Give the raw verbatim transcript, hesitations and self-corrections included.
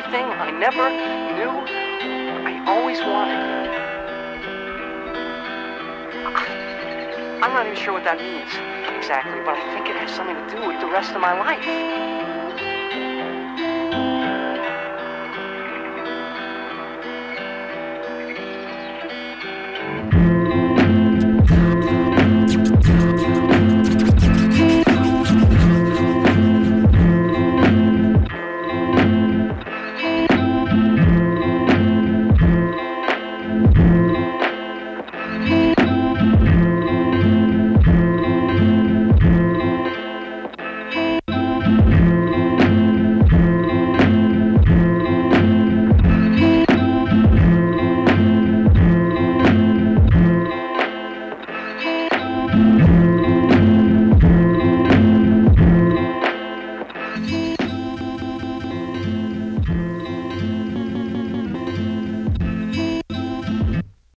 everything I never knew I always wanted. I'm not even sure what that means exactly, but I think it has something to do with the rest of my life.